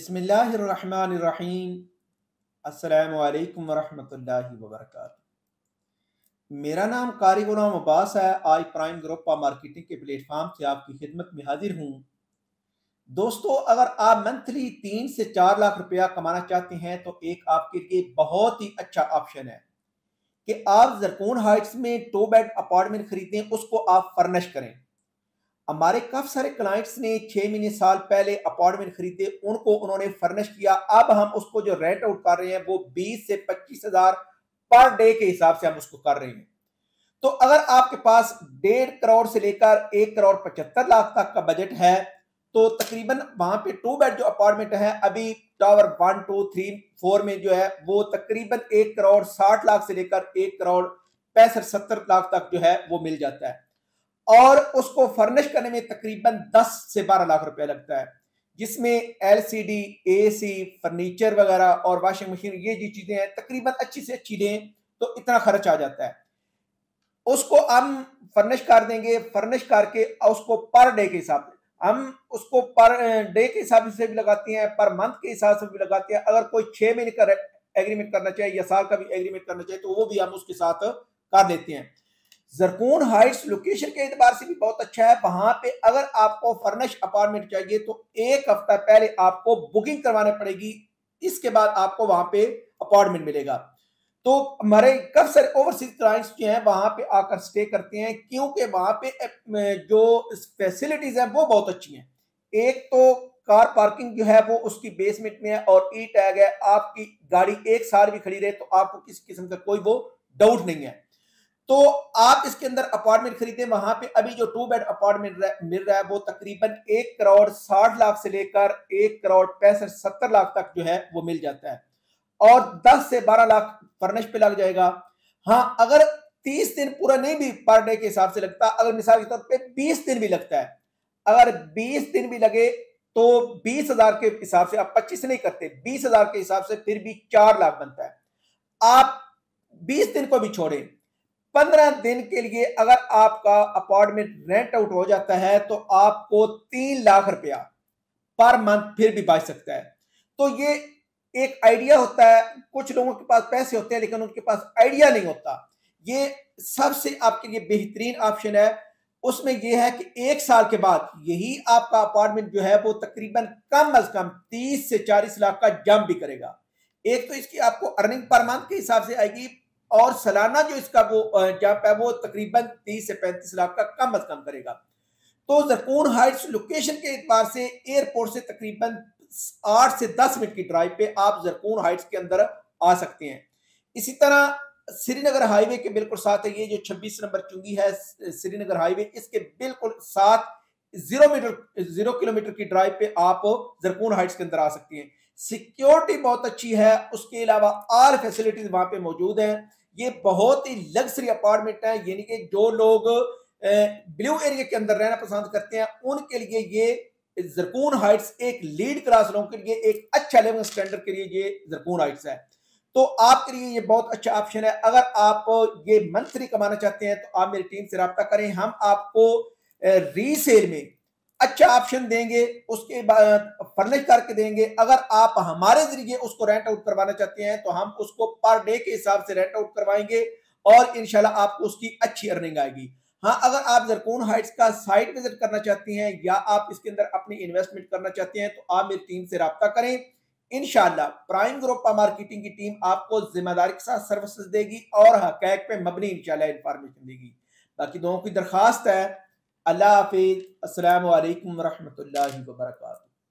बिस्मिल्लाहिर्रहमानिर्रहीम। अस्सलामु अलैकुम वरहमतुल्लाहि वबरकातुहू। मेरा नाम कारी गुलाम अब्बास है। आज प्राइम ग्रुप ऑफ मार्केटिंग के प्लेटफॉर्म से आपकी खिदमत में हाजिर हूँ। दोस्तों, अगर आप मंथली 3 से 4 लाख रुपया कमाना चाहते हैं तो एक आपके लिए बहुत ही अच्छा ऑप्शन है कि आप ज़रकून हाइट्स में 2 बेड अपार्टमेंट खरीदें, उसको आप फर्निश करें। हमारे काफी सारे क्लाइंट्स ने 6 महीने साल पहले अपार्टमेंट खरीदे, उनको उन्होंने फर्निश किया। अब हम उसको जो रेंट आउट कर रहे हैं वो 20 से 25 हजार पर डे के हिसाब से हम उसको कर रहे हैं। तो अगर आपके पास 1.5 करोड़ से लेकर 1,75,00,000 तक का बजट है तो तकरीबन वहां पे 2 बेड जो अपार्टमेंट है अभी टावर 1, 2, 3, 4 में जो है वो तकरीबन 1,60,00,000 से लेकर 1,65,70,00,000 तक जो है वो मिल जाता है। और उसको फर्निश करने में तकरीबन 10 से 12 लाख रुपया लगता है, जिसमें एलसीडी, एसी, फर्नीचर वगैरह और वॉशिंग मशीन, ये जो चीजें हैं तकरीबन अच्छी से अच्छी लें तो इतना खर्च आ जाता है। उसको हम फर्निश कर देंगे, फर्निश करके उसको पर डे के हिसाब से हम उसको पर डे के हिसाब से भी लगाते हैं, पर मंथ के हिसाब से भी लगाते हैं। अगर कोई 6 महीने का एग्रीमेंट करना चाहिए या साल का भी एग्रीमेंट करना चाहिए तो वो भी हम उसके साथ कर देते हैं। ज़रकून हाइट्स लोकेशन के एतबार से भी बहुत अच्छा है। वहां पे अगर आपको फर्निश अपार्टमेंट चाहिए तो 1 हफ्ता पहले आपको बुकिंग करवानी पड़ेगी, इसके बाद आपको वहां पे अपार्टमेंट मिलेगा। तो हमारे काफी सारे ओवरसीज क्लाइंट्स जो हैं वहां पे आकर स्टे करते हैं, क्योंकि वहां पे जो फैसिलिटीज हैं वो बहुत अच्छी हैं। एक तो कार पार्किंग जो है वो उसकी बेसमेंट में है और ई टैग है। आपकी गाड़ी 1 साल भी खड़ी रहे तो आपको किसी किस्म का कोई वो डाउट नहीं है। तो आप इसके अंदर अपार्टमेंट खरीदे, वहां पे अभी जो 2 बेड अपार्टमेंट मिल रहा है वो तकरीबन 1,60,00,000 से लेकर 1,65,70,00,000 तक जो है वो मिल जाता है और 10 से 12 लाख फर्निश पे लग जाएगा। हाँ, अगर 30 दिन पूरा नहीं भी पर डे के हिसाब से लगता, अगर मिसाल के तौर पे 20 दिन भी लगता है, अगर 20 दिन भी लगे तो 20,000 के हिसाब से, आप 25 नहीं करते, 20,000 के हिसाब से फिर भी 4 लाख बनता है। आप 20 दिन को भी छोड़ें, 15 दिन के लिए अगर आपका अपार्टमेंट रेंट आउट हो जाता है तो आपको 3 लाख रुपया पर मंथ फिर भी बच सकता है। तो ये एक आइडिया होता है। कुछ लोगों के पास पैसे होते हैं लेकिन उनके पास आइडिया नहीं होता। ये सबसे आपके लिए बेहतरीन ऑप्शन है। उसमें यह है कि 1 साल के बाद यही आपका अपार्टमेंट जो है वो तकरीबन कम अज कम 30 से 40 लाख का जंप भी करेगा। एक तो इसकी आपको अर्निंग पर मंथ के हिसाब से आएगी और सालाना जो इसका वो जंप है वो तकरीबन 30 से 35 लाख का कम अज कम करेगा। तो ज़रकून हाइट्स लोकेशन के एतबार से एयरपोर्ट से तकरीबन 8 से 10 मिनट की ड्राइव पे आप ज़रकून हाइट्स के अंदर आ सकते हैं। इसी तरह श्रीनगर हाईवे के बिल्कुल साथ है, ये जो 26 नंबर चुंगी है श्रीनगर हाईवे, इसके बिल्कुल साथ 0 किलोमीटर की ड्राइव पे आप ज़रकून हाइट्स के अंदर आ सकती हैं। सिक्योरिटी बहुत अच्छी है, उसके अलावा ऑल फैसिलिटीज वहां पे मौजूद हैं। ये बहुत ही लग्जरी अपार्टमेंट है, यानी कि जो लोग ब्लू एरिया के अंदर रहना पसंद करते हैं उनके लिए ये ज़रकून हाइट्स एक लीड क्लास लोगों के लिए, एक अच्छा लिविंग स्टैंडर्ड के लिए ये ज़रकून हाइट्स है। तो आपके लिए ये बहुत अच्छा ऑप्शन है। अगर आप ये मंथली कमाना चाहते हैं तो आप मेरी टीम से रब्ता करें, हम आपको रीसेल में अच्छा ऑप्शन देंगे, उसके बाद फर्निश करके देंगे। अगर आप हमारे जरिए उसको रेंट आउट करवाना चाहते हैं तो हम उसको पर डे के हिसाब से रेंट आउट करवाएंगे और इंशाल्लाह आपको उसकी अच्छी अर्निंग आएगी। हाँ, अगर आप ज़रकून हाइट्स का साइट विजिट करना चाहती हैं या आप इसके अंदर अपनी इन्वेस्टमेंट करना चाहते हैं तो आप मेरी टीम से रब्ता करें। इंशाल्लाह प्राइम ग्रुप ऑफ मार्केटिंग की टीम आपको जिम्मेदारी के साथ सर्विसेज देगी और हकैक पे मबनी इंशाल्लाह इंफॉर्मेशन देगी। बाकी दोनों की दरखास्त है। अल्लाह हाफिज। अस्सलामु अलैकुम वरहमतुल्लाहि वबरकातुहू।